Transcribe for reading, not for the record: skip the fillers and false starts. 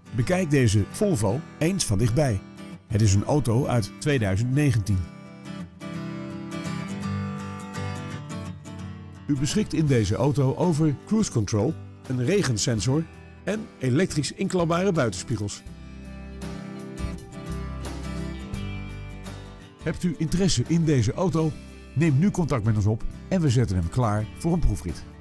Bekijk deze Volvo eens van dichtbij. Het is een auto uit 2019. U beschikt in deze auto over cruise control, een regensensor en elektrisch inklapbare buitenspiegels. Hebt u interesse in deze auto? Neem nu contact met ons op en we zetten hem klaar voor een proefrit.